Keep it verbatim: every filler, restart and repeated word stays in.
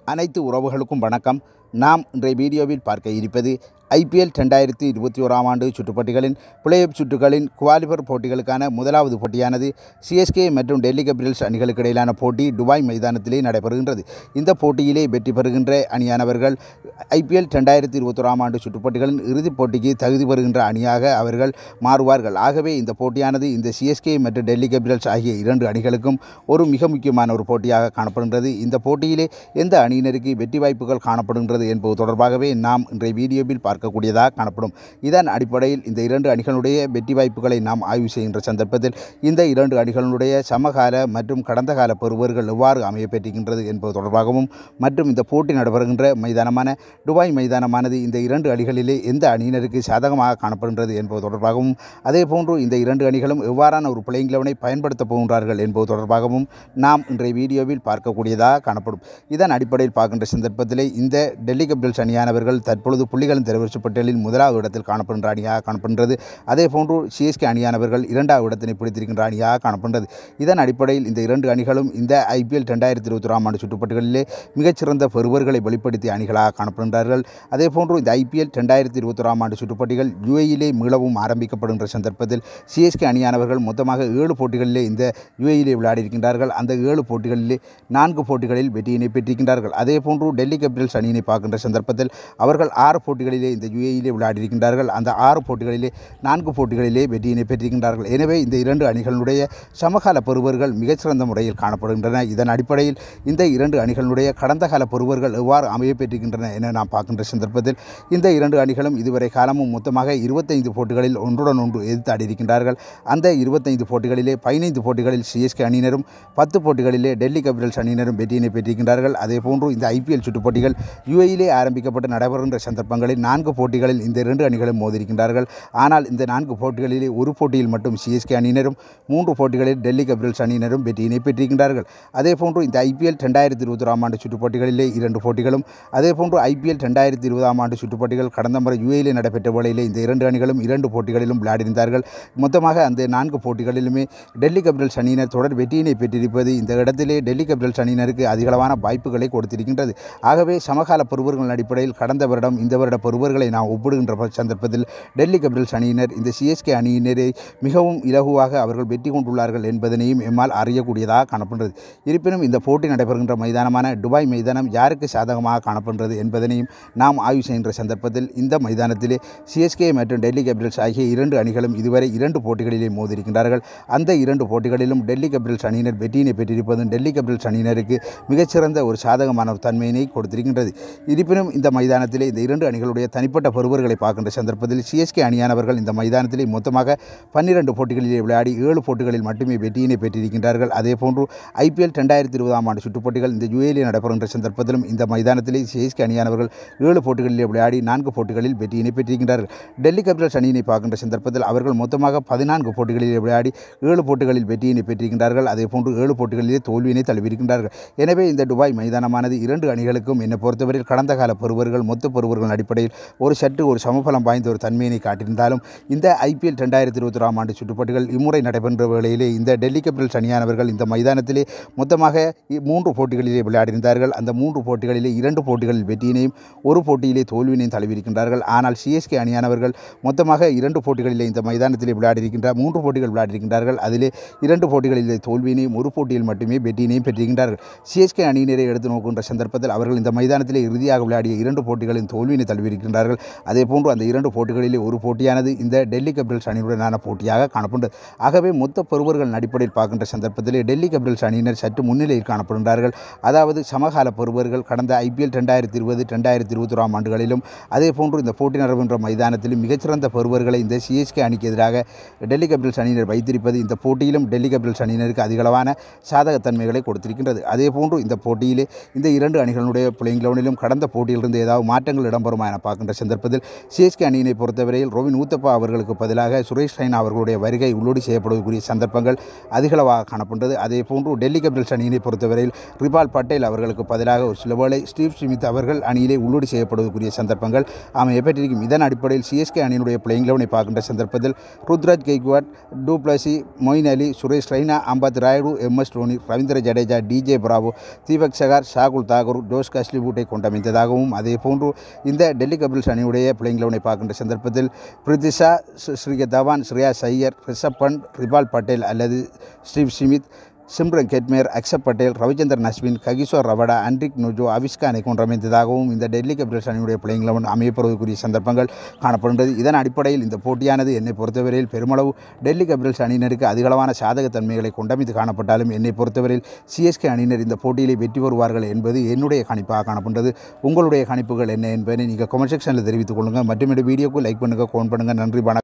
அனைத்து உறவுகளுக்கும் வணக்கம். நாம் இன்றைய வீடியோவில் பார்க்க இருப்பது ஐபிஎல் ரெண்டாயிரத்தி இருபத்தி ஓராம் ஆண்டு சுற்றுப்போட்டிகளின் பிளே ஆஃப் சுற்றுகளின் குவாலிஃபயர் போட்டிகளுக்கான முதலாவது போட்டியானது சிஎஸ்கே மற்றும் டெல்லி கேபிட்டல்ஸ் அணிகளுக்கு இடையிலான போட்டி துபாய் மைதானத்திலே நடைபெறுகின்றது. இந்த போட்டியிலே வெற்றி பெறுகின்ற அணியானவர்கள் ஐபிஎல் ரெண்டாயிரத்தி இருபத்தோராம் ஆண்டு சுற்றுப்போட்டிகளின் இறுதிப் போட்டிக்கு தகுதி பெறுகின்ற அணியாக அவர்கள் மாறுவார்கள். ஆகவே இந்த போட்டியானது இந்த சிஎஸ்கே மற்றும் டெல்லி கேபிட்டல்ஸ் ஆகிய இரண்டு அணிகளுக்கும் ஒரு மிக முக்கியமான ஒரு போட்டியாக காணப்படுகின்றது. இந்த போட்டியிலே எந்த அணியினருக்கு வெற்றி வாய்ப்புகள் காணப்படுகின்றது என்பது தொடர்பாகவே நாம் இன்றைய வீடியோவில் பார்க்கக்கூடியதாக காணப்படும். இதன் அடிப்படையில் இந்த இரண்டு அணிகளுடைய வெற்றி வாய்ப்புகளை நாம் ஆய்வு செய்கின்ற சந்தர்ப்பத்தில் இந்த இரண்டு அணிகளுடைய சமகால மற்றும் கடந்த கால பெறுவர்கள் எவ்வாறு அமையப்பெற்றிருக்கின்றது என்பது தொடர்பாகவும் மற்றும் இந்த போட்டி நடைபெறுகின்ற மைதானமான துபாய் மைதானமானது இந்த இரண்டு அணிகளிலே எந்த அணியினருக்கு சாதகமாக காணப்படுகின்றது என்பது தொடர்பாகவும் அதேபோன்று இந்த இரண்டு அணிகளும் எவ்வாறான ஒரு பிளேயிங் லெவனை பயன்படுத்தப் போகின்றார்கள் என்பது தொடர்பாகவும் நாம் இன்றைய வீடியோவில் பார்க்கக்கூடியதாக காணப்படும். இதன் அடிப்படையில் பார்க்கின்ற சந்தர்ப்பத்திலே இந்த டெல்லி கேபிட்டல்ஸ் அணியானவர்கள் தற்பொழுது புள்ளிகளின் தரவரிசை பட்டியலில் முதலாவது இடத்தில் காணப்படுகின்ற அணியாக காணப்படுகிறது. அதேபோன்று சிஎஸ்கே அணியானவர்கள் இரண்டாவது இடத்தினை பிடித்திருக்கின்ற அணியாக காணப்படுகிறது. இதன் அடிப்படையில் இந்த இரண்டு அணிகளும் இந்த ஐபிஎல் ரெண்டாயிரத்தி இருபத்தி ஓராம் ஆண்டு சுற்றுப்போட்டிகளிலே மிகச்சிறந்த பெறுவர்களை வெளிப்படுத்திய அணிகளாக காணப்படுகின்றார்கள். அதேபோன்று இந்த ஐபிஎல் ரெண்டாயிரத்தி இருபத்தி ஓராம் ஆண்டு சுற்றுப்போட்டிகள் யுஏயிலே மீளவும் ஆரம்பிக்கப்படுகின்ற சந்தர்ப்பத்தில் சிஎஸ்கே அணியானவர்கள் மொத்தமாக ஏழு போட்டிகளிலே இந்த யுஏயிலே விளையாடியிருக்கின்றார்கள். அந்த ஏழு போட்டிகளிலே நான்கு போட்டிகளில் வெற்றியினை பெற்றிருக்கின்றார்கள். அதேபோன்று டெல்லி கேபிட்டல்ஸ் அணியினை பார்க்கின்ற சந்தர்ப்பத்தில் அவர்கள் ஆறு போட்டிகளிலே இந்த யுஏயிலே விளையாடியிருக்கின்றார்கள். அந்த ஆறு போட்டிகளிலே நான்கு போட்டிகளிலே வெற்றியினை பெற்றிருக்கின்றார்கள். எனவே இந்த இரண்டு அணிகளுடைய சமகால பெறுவர்கள் மிகச்சிறந்த முறையில் காணப்படுகின்றன. இதன் அடிப்படையில் இந்த இரண்டு அணிகளுடைய கடந்த கால பெறுவர்கள் எவ்வாறு அமைய பெற்றிருக்கின்றன என நாம் பார்க்கின்ற சந்தர்ப்பத்தில் இந்த இரண்டு அணிகளும் இதுவரை காலமும் மொத்தமாக இருபத்தைந்து போட்டிகளில் ஒன்றுடன் ஒன்று எதிர்த்து ஆடியிருக்கின்றார்கள். அந்த இருபத்தைந்து போட்டிகளிலே பதினைந்து போட்டிகளில் சிஎஸ்கே அணியினரும் பத்து போட்டிகளிலே டெல்லி கேபிட்டல்ஸ் அணியினரும் வெற்றியினை பெற்றிருக்கின்றார்கள். அதேபோன்று இந்த ஐபிஎல் சுற்றுப்போட்டிகள் யுஏயிலே ஆரம்பிக்கப்பட்டு நடைபெறுகின்ற சந்தர்ப்பங்களில் நான்கு போட்டிகளில் இந்த இரண்டு அணிகளும் மோதியிருக்கின்றார்கள். ஆனால் இந்த நான்கு போட்டிகளிலே ஒரு போட்டியில் மட்டும் சிஎஸ்கே அணியினரும் மூன்று போட்டிகளில் டெல்லி கேபிட்டல்ஸ் அணியினரும் வெற்றியினை பெற்றிருக்கின்றார்கள். அதேபோன்று இந்த ஐபிஎல் ரெண்டாயிரத்தி இருபத்தி ஓராம் ஆண்டு சுற்றுப்போட்டிகளிலே இரண்டு போட்டிகளும் அதேபோன்று ஐபிஎல் ரெண்டாயிரத்தி இருபதாம் ஆண்டு சுற்றுப்போட்டிகள் கடந்த முறை யுஏயிலே நடைபெற்ற வேளையிலே இந்த இரண்டு அணிகளும் இரண்டு போட்டிகளிலும் விளையாடியிருந்தார்கள். மொத்தமாக அந்த நான்கு போட்டிகளிலுமே டெல்லி கேபிட்டல்ஸ் அணியினர் தொடர் வெற்றியினை பெற்றிருப்பது இந்த இடத்திலே டெல்லி கேபிட்டல்ஸ் அணியினருக்கு அதிகளவான வாய்ப்புகளை கொடுத்திருக்கின்றது. ஆகவே சமகால பெறுவர்கள் அடிப்படையில் கடந்த வருடம் இந்த வருட பெறுவர்களை நாம் ஒப்பிடுகின்ற சந்தர்ப்பத்தில் டெல்லி கேபிட்டல்ஸ் அணியினர் இந்த சிஎஸ்கே அணியினரை மிகவும் இலகுவாக அவர்கள் வெற்றி கொண்டுள்ளார்கள் என்பதனையும் எம்மால் அறியக்கூடியதாக காணப்படுகிறது. இருப்பினும் இந்த போட்டி நடைபெறுகின்ற மைதானமான துபாய் மைதானம் யாருக்கு சாதகமாக காணப்படுகிறது என்பதனையும் நாம் ஆய்வு செய்கின்ற சந்தர்ப்பத்தில் இந்த மைதானத்திலே சிஎஸ்கே மற்றும் டெல்லி கேபிட்டல்ஸ் ஆகிய இரண்டு அணிகளும் இதுவரை இரண்டு போட்டிகளிலே மோதியிருக்கின்றார்கள். அந்த இரண்டு போட்டிகளிலும் டெல்லி கேபிட்டல்ஸ் அணியினர் வெற்றியினை பெற்றிருப்பதும் டெல்லி கேபிட்டல்ஸ் அணியினருக்கு மிகச்சிறந்த ஒரு சாதகமான ஒரு தன்மையினை கொடுத்திருக்கின்றது. இருப்பினும் இந்த மைதானத்திலே இந்த இரண்டு அணிகளுடைய தனிப்பட்ட பெறுவர்களை பார்க்கின்ற சந்தர்ப்பத்தில் சிஎஸ்கே அணியானவர்கள் இந்த மைதானத்திலே மொத்தமாக பன்னிரண்டு போட்டிகளிலே விளையாடி ஏழு போட்டிகளில் மட்டுமே வெற்றியினை பெற்றிருக்கின்றார்கள். அதேபோன்று ஐபிஎல் ரெண்டாயிரத்தி இருபதாம் ஆண்டு சுற்றுப்போட்டிகள் இந்த யுஏயிலே நடைபெறுகின்ற சந்தர்ப்பத்திலும் இந்த மைதானத்திலே சிஎஸ்கே அணியானவர்கள் ஏழு போட்டிகளிலே விளையாடி நான்கு போட்டிகளில் வெற்றியினை பெற்றிருக்கின்றார்கள். டெல்லி கேபிட்டல்ஸ் அணியினை பார்க்கின்ற சந்தர்ப்பத்தில் அவர்கள் மொத்தமாக பதினான்கு போட்டிகளிலே விளையாடி ஏழு போட்டிகளில் வெற்றியினை பெற்றிருக்கின்றார்கள். அதேபோன்று ஏழு போட்டிகளிலே தோல்வியினை தழுவியிருக்கின்றார்கள். எனவே இந்த துபாய் மைதானமானது இரண்டு அணிகளுக்கும் என்னை பொறுத்தவரையில் கடந்த கால பெறுவர்கள் மொத்த பெறுவர்கள் அடிப்படையில் ஒரு சற்று ஒரு சமபலம் வாய்ந்த ஒரு தன்மையினை காட்டியிருந்தாலும் இந்த ஐபிஎல் ரெண்டாயிரத்தி இருபத்தி ஓராம் ஆண்டு சுற்றுப்போட்டிகள் இம்முறை நடைபெற்ற வேளையிலே இந்த டெல்லி கேபிட்டல்ஸ் அணியானவர்கள் இந்த மைதானத்திலே மொத்தமாக மூன்று போட்டிகளிலே விளையாடியிருந்தார்கள். அந்த மூன்று போட்டிகளிலே இரண்டு போட்டிகளில் வெற்றியினையும் ஒரு போட்டியிலே தோல்வியினையும் தழுவியிருக்கின்றார்கள். ஆனால் சிஎஸ்கே அணியானவர்கள் மொத்தமாக இரண்டு போட்டிகளிலே இந்த மைதானத்திலே விளையாடியிருக்கின்றார் மூன்று போட்டிகள் விளையாடியிருக்கின்றார்கள். அதிலே இரண்டு போட்டிகளிலே தோல்வியினையும் ஒரு போட்டியில் மட்டுமே வெற்றியினையும் பெற்றிருக்கின்றார்கள். சிஎஸ்கே அணியினரை எடுத்து நோக்குகின்ற சந்தர்ப்பத்தில் அவர்கள் இந்த மைதானத்திலே இறுதியாக விளையாடிய இரண்டு போட்டிகளின் தோல்வியினை தழுவியிருக்கின்றார்கள். அதேபோன்று அந்த இரண்டு போட்டிகளிலே ஒரு போட்டியானது இந்த டெல்லி கேபிட்டல்ஸ் அணியுடனான போட்டியாக காணப்படுகிறது. ஆகவே மொத்த பெறுவர்கள் அடிப்படையில் பார்க்கின்ற சந்தர்ப்பத்திலே டெல்லி கேபிட்டல்ஸ் அணியினர் சற்று முன்னிலையில் காணப்படுகின்றார்கள். அதாவது சமகால பெறுவர்கள் கடந்த ஐபிஎல் ரெண்டாயிரத்தி இருபது ரெண்டாயிரத்தி இருபத்தி ஓராம் ஆண்டுகளிலும் அதேபோன்று இந்த போட்டி நடைபெற்ற மைதானத்திலும் மிகச்சிறந்த பெறுவர்களை இந்த சிஎஸ்கே அணிக்கு எதிராக டெல்லி கேபிட்டல்ஸ் அணியினர் வைத்திருப்பது இந்த போட்டியிலும் டெல்லி கேபிட்டல்ஸ் அணியினருக்கு அதிகளவான சாதகத்தன்மைகளை கொடுத்திருக்கின்றது. அதேபோன்று இந்த போட்டியிலே இந்த இரண்டு அணிகளுடைய பிளேயிங் லெவனிலும் கடந்த கடந்த போட்டியிலிருந்து ஏதாவது மாற்றங்கள் இடம்பெறுமா என பார்க்கின்ற சந்தர்ப்பத்தில் சிஎஸ்கே அணியினை பொறுத்தவரையில் ரோவின் ஊத்தப்பா அவர்களுக்கு பதிலாக சுரேஷ் ரெய்னா அவர்களுடைய வருகை உள்ளோடு செய்யப்படுவதற்குரிய சந்தர்ப்பங்கள் அதிகளவாக காணப்படுகிறது. அதே போன்று டெல்லி கேபிட்டல்ஸ் அணியினை பொறுத்தவரையில் ரிபால் பட்டேல் அவர்களுக்கு பதிலாக ஒரு சில வேளை ஸ்டீவ் ஸ்மித் அவர்கள் அணியிலே உள்ளோடு செய்யப்படுவதற்குரிய சந்தர்ப்பங்கள் அமையப்பட்டிருக்கும். இதன் அடிப்படையில் சிஎஸ்கே அணியினுடைய பிளேயிங் லெவனை பார்க்கின்ற சந்தர்ப்பத்தில் ருத்ராஜ் கெய்க்வாட், டூப்ளசி, மொயின் அலி, Suresh Raina, அம்பத் Rayudu, M S Dhoni, Ravindra Jadeja, DJ Bravo, Deepak Sahar, Shahul Tagore, Jose கஸ்லிபூட்டை கொண்டமைந்ததாகவும் அதே போன்று இந்த டெல்லி கேபிட்டல்ஸ் அணியுடைய பிளேயிங் லெவனை பார்க்கின்ற சந்தர்ப்பத்தில் பிரித்திஷா, ஸ்ரீகர் தவான், ஸ்ரேயாஸ் ஐயர், ரிஷப் பண்ட், ரிபால் பட்டேல் அல்லது ஸ்டீவ் ஸ்மித், சிம்ரன் கெட்மேர், அக்ஷப் பட்டேல், ரவிச்சந்திரன் அஸ்வின், ககிசோர் ரவடா, அண்ட்ரிக் நுஜோ, அவிஷ்கானை கொண்டமைந்ததாகவும் இந்த டெல்லி கேபிட்டல்ஸ் அணியுடைய பிளேயிங் லெவன் அமையப்படுவதற்குரிய சந்தர்ப்பங்கள் காணப்படுகின்றது. இதன் அடிப்படையில் இந்த போட்டியானது என்னை பொறுத்தவரையில் பெருமளவு டெல்லி கேபிட்டல்ஸ் அணியினருக்கு அதிகளவான சாதகத்தன்மைகளை கொண்டமைத்து காணப்பட்டாலும் என்னை பொறுத்தவரையில் சிஎஸ்கே அணியினர் இந்த போட்டியிலே வெற்றி பெறுவார்கள் என்பது என்னுடைய கணிப்பாக காணப்படுகிறது. உங்களுடைய கணிப்புகள் என்ன என்பதை நீங்கள் கமெண்ட் செக்ஷனில் தெரிவித்துக் கொள்ளுங்கள். மற்றும் இந்த வீடியோக்கு லைக் பண்ணுங்கள், கமெண்ட் பண்ணுங்கள். நன்றி. வணக்கம்.